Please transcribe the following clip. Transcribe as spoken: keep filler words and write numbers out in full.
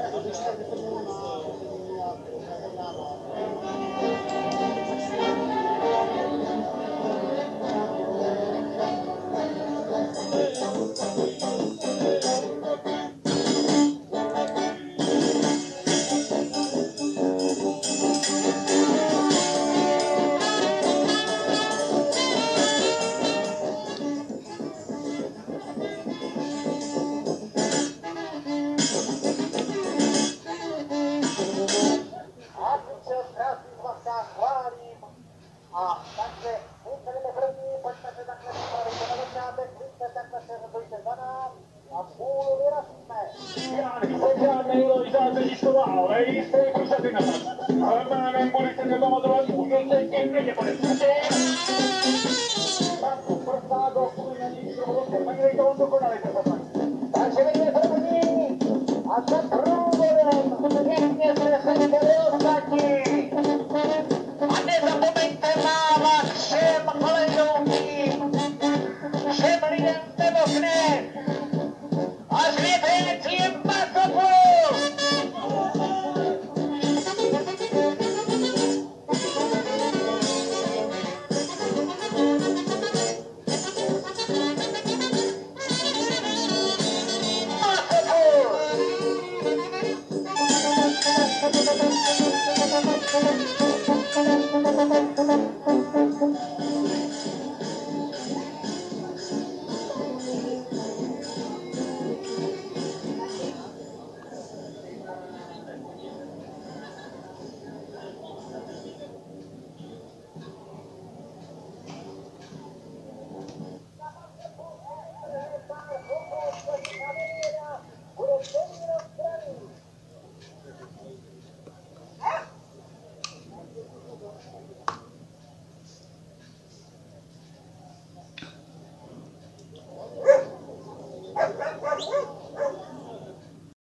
A takže vystrelíme první, pojďme se takhle připravit na začátek, přijďte takhle se rozhodujte za nás a spolu vyrazíme. Jánek Seďák, nejlojzáte Jiskova, ale jistý kusatina. Ale jménem budete pamatovat